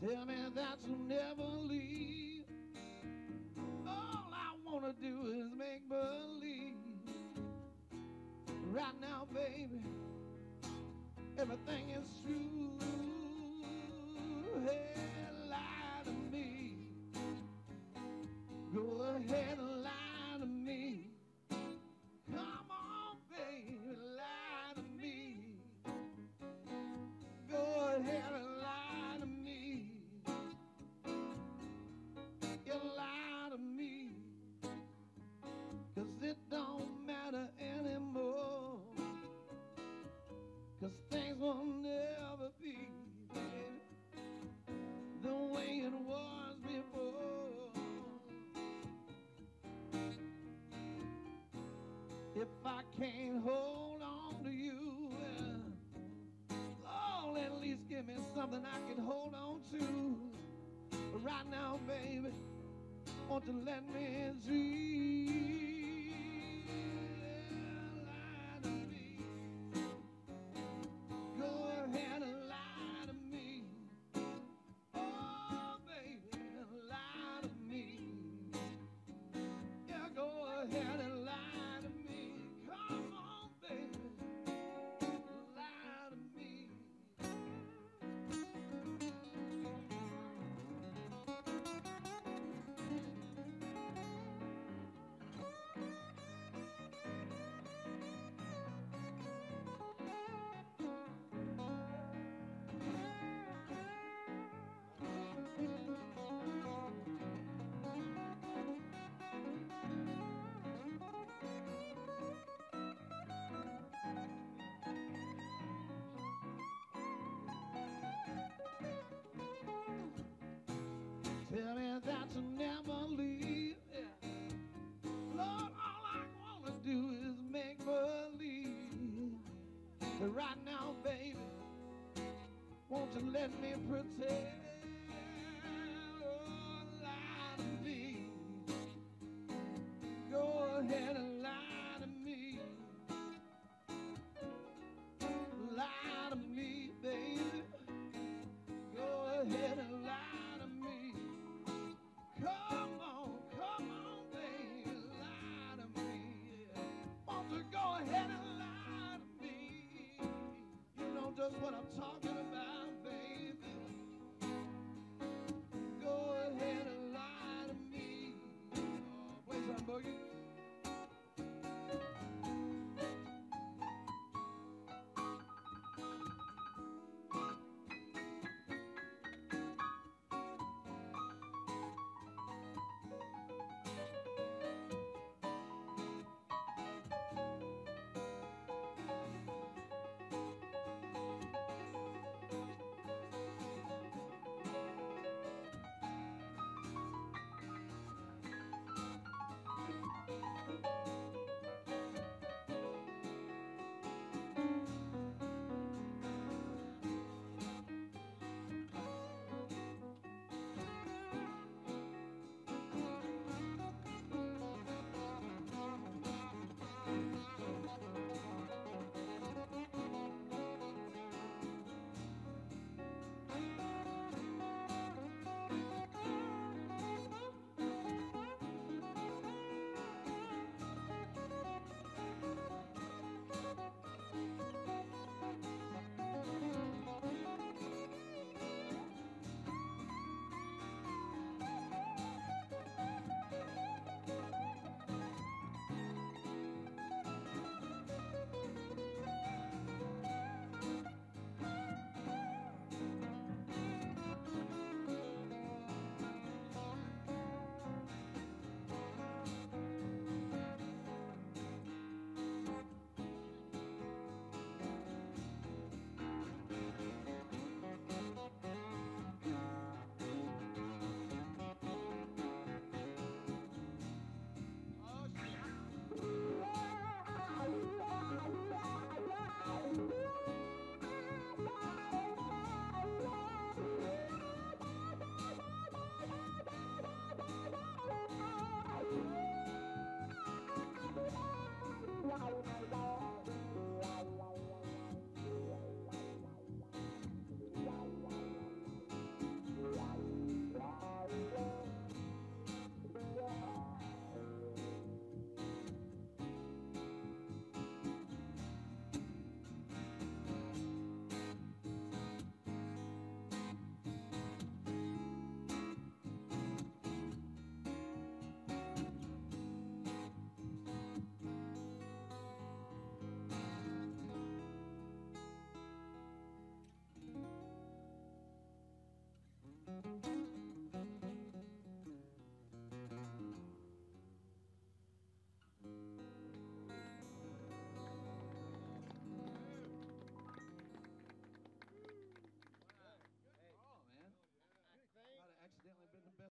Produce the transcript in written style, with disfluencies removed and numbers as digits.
Tell me that you'll never leave. All I wanna do is make believe. Right now, baby, everything is true. Hey, lie to me. Go ahead and lie to me. Come on, baby, lie to me. Go ahead and lie to me. You lie to me, 'cause it don't matter anymore. 'Cause things will never be, baby, the way it was before. If I can't hold on to you, well, at least give me something I can hold on to. Right now, baby, won't you let me dream? Lie to me. Go ahead and lie to me. Oh, baby, lie to me. Yeah, go ahead and lie to me. Come on, baby, lie to me. Tell me that you'll never leave. Yeah. Lord, all I wanna do is make believe. But right now, baby, won't you let me pretend? Oh, lie to me. Go ahead and lie to me. Lie to me, baby. Go ahead and lie to me. Come on, baby, lie to me. Yeah. Won't you go ahead and lie to me? You know just what I'm talking